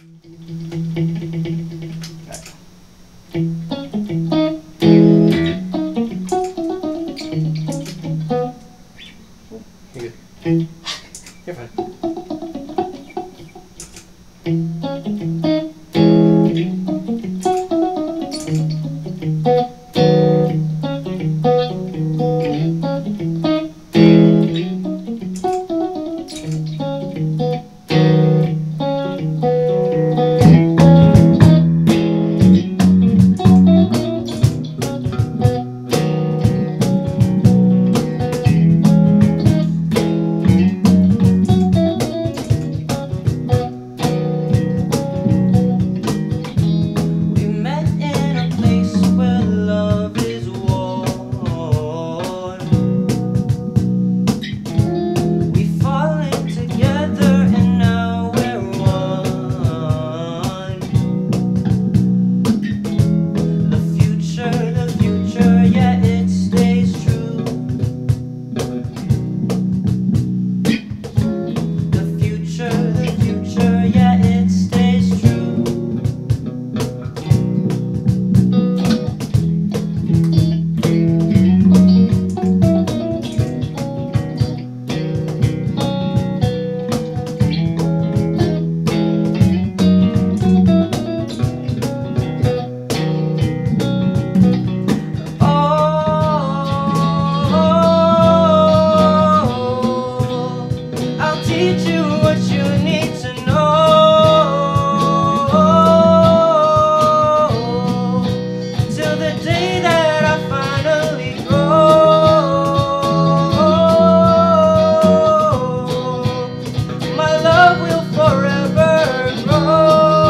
You're good. You're fine. Teach you what you need to know till the day that I finally grow. My love will forever grow.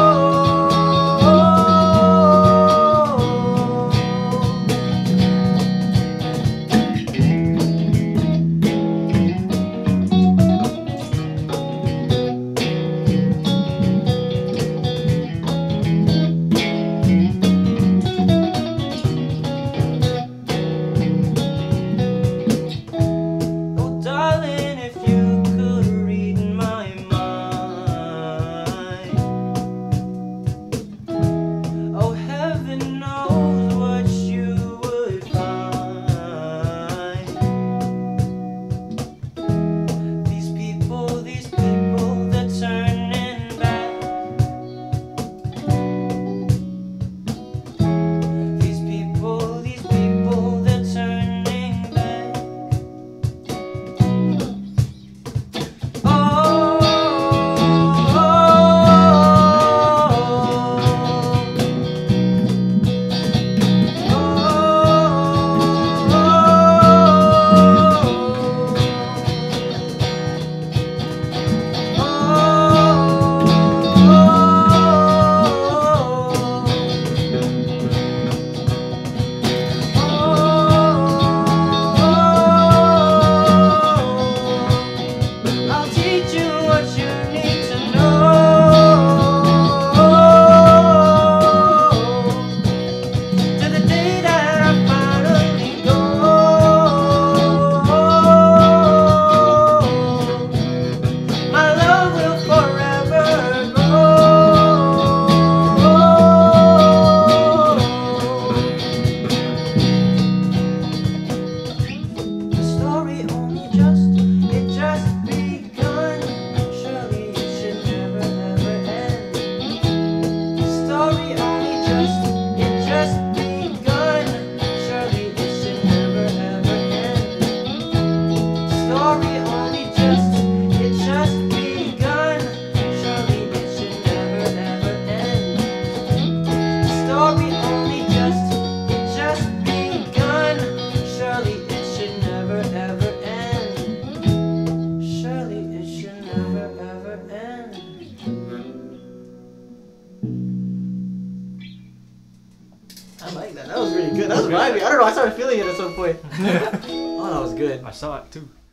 I like that. That was really good. That was vibey. I don't know. I started feeling it at some point. Oh, that was good. I saw it too.